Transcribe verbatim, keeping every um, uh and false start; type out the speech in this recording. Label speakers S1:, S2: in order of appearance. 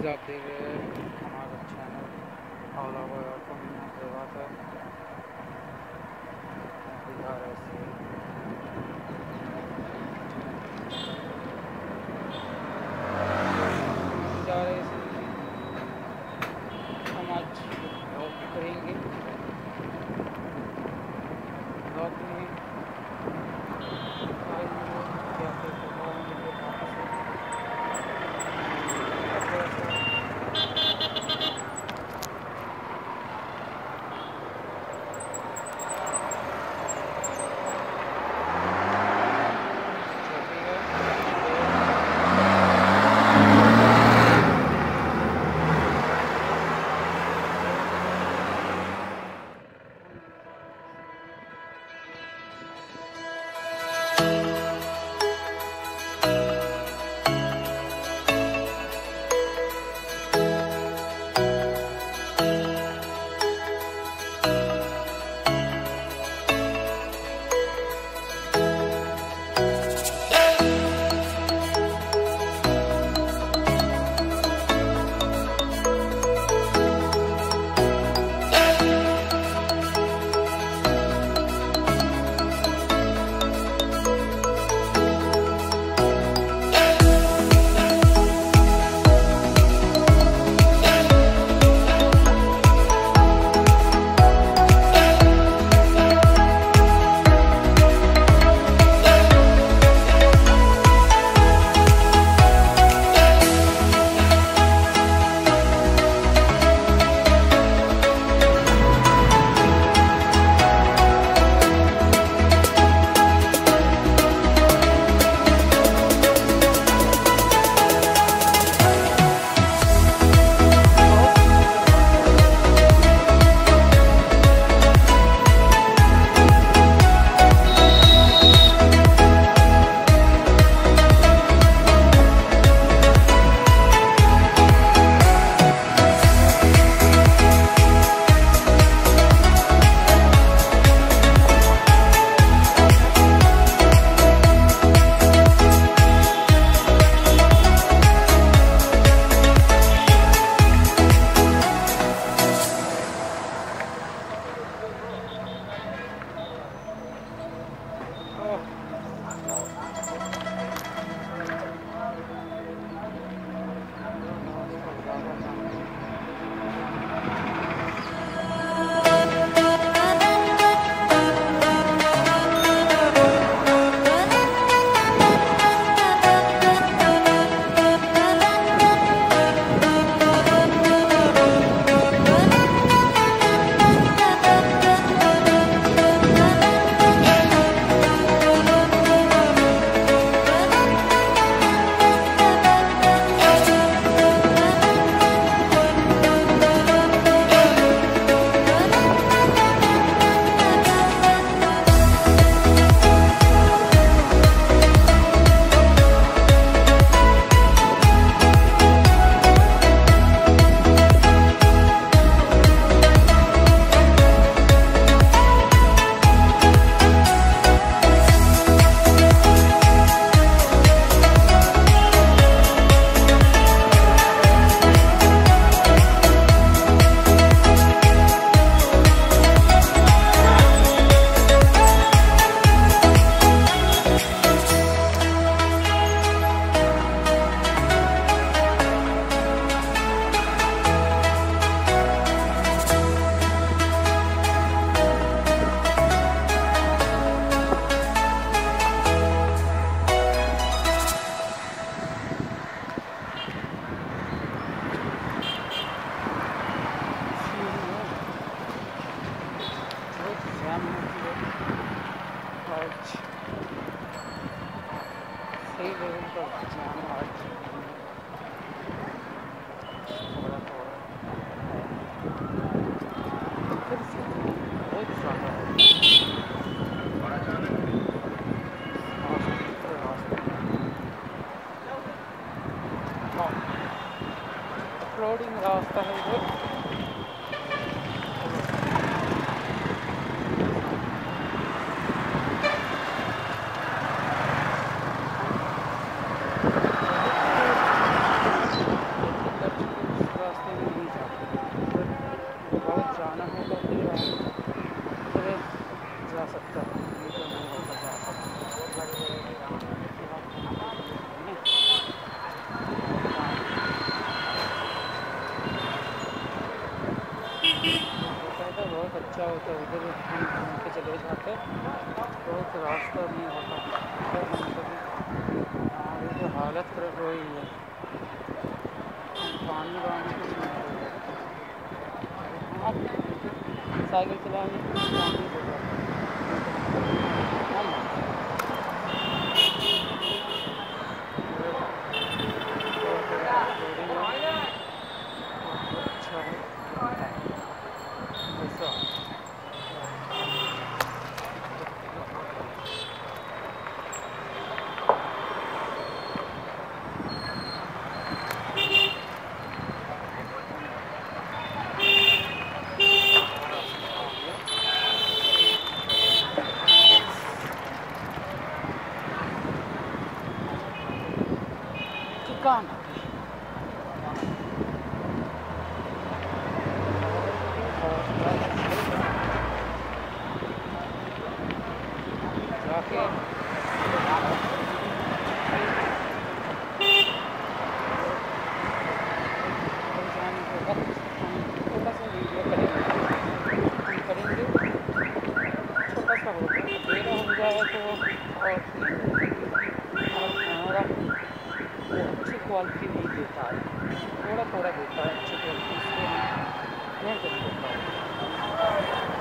S1: आप देख रहे हैं हमारा चैनल और आपको मिलना करवाता है बिहार ऐसे जा रहे हैं। हम आज ब्लॉग करेंगे। ब्लॉग में क्या सही लेवल पर जाना आज थोड़ा थोड़ा फिर से बहुत ज़्यादा रोडिंग रास्ता है इधर। तो नहीं होता तो कभी कभी हमारी तो हालत कर रही है। पानी वानी कुछ नहीं हो जाता। हाँ, साइकिल चलाने के लिए पानी हो जाता है। हाँ ना, थोड़ा थोड़ा लोडिंग है तो अच्छा है ऐसा। चिकन जाके जाने के वक्त हम थोड़ा सा वीडियो करेंगे। हम करेंगे छोटा सा होगा, मेरा हो जाए तो और और कैमरा वो अच्छी क्वालिटी नहीं देता है, थोड़ा थोड़ा देता है अच्छी क्वालिटी, इसलिए हम नहीं कर पाए।